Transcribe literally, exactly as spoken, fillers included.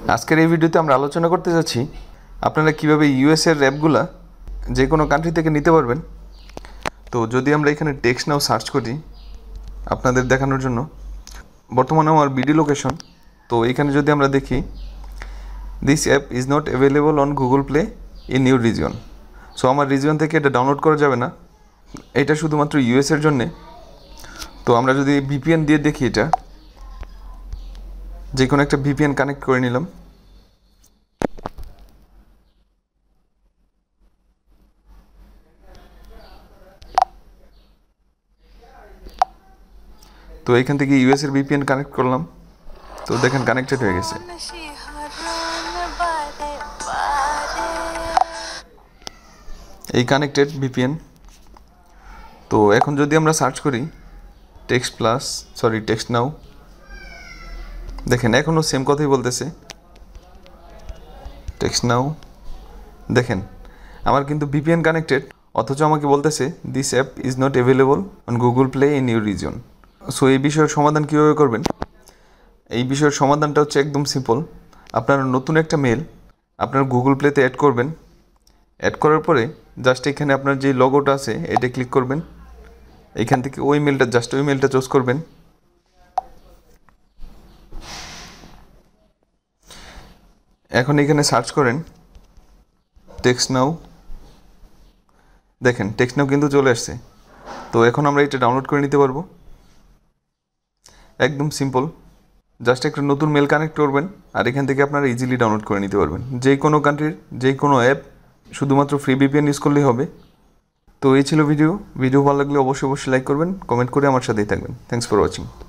আজকের এই ভিডিওতে আমরা আলোচনা করতে যাচ্ছি আপনারা কিভাবে ইউএস এর অ্যাপগুলা যে কোনো কান্ট্রি থেকে নিতে পারবেন। তো যদি আমরা এখানে টেক্সটনাউ সার্চ করি আপনাদের দেখানোর জন্য, বর্তমানে আমার বিডি লোকেশন, তো এখানে যদি আমরা দেখি this app is not available on Google Play in your region. So আমার রিজিয়ন থেকে এটা ডাউনলোড করা যাবে না, এটা শুধুমাত্র ইউএস এর জন্যে। তো আমরা যদি ভিপিএন দিয়ে দেখি, এটা যে কোনো একটা ভিপিএন কানেক্ট করে নিলাম। তো এখান থেকে ইউএস এর ভিপিএন কানেক্ট করলাম, তো দেখেন কানেক্টেড হয়ে গেছে। এই কানেক্টেড ভিপিএন। তো এখন যদি আমরা সার্চ করি টেক্সট প্লাস সরি টেক্সটনাউ, দেখেন এখনও সেম কথাই বলতেছে টেক্সটনাউ। দেখেন আমার কিন্তু ভিপিএন কানেক্টেড, অথচ আমাকে বলতেছে this app is not available on Google Play in your region. So এই বিষয়ের সমাধান কীভাবে করবেন? এই বিষয়ের সমাধানটা হচ্ছে একদম সিম্পল। আপনার নতুন একটা মেল আপনার গুগল প্লেতে অ্যাড করবেন। অ্যাড করার পরে জাস্ট এখানে আপনার যে লগোটা আছে এটা ক্লিক করবেন। এইখান থেকে ওই মেলটা জাস্ট ওই মেলটা চুজ করবেন। এখন এখানে সার্চ করেন টেক্সটনাউ। দেখেন টেক্সটনাউ কিন্তু চলে আসছে। তো এখন আমরা এটা ডাউনলোড করে নিতে পারবো, একদম সিম্পল। জাস্ট একটা নতুন মেল কানেক্ট করবেন আর এখান থেকে আপনারা ইজিলি ডাউনলোড করে নিতে পারবেন যে কোনো কান্ট্রির যে কোনো অ্যাপ, শুধুমাত্র ফ্রি ভিপিএন ইউজ করলেই হবে। তো এই ছিল ভিডিও। ভিডিও ভালো লাগলে অবশ্যই অবশ্যই লাইক করবেন, কমেন্ট করে আমার সাথেই থাকবেন। Thanks for watching.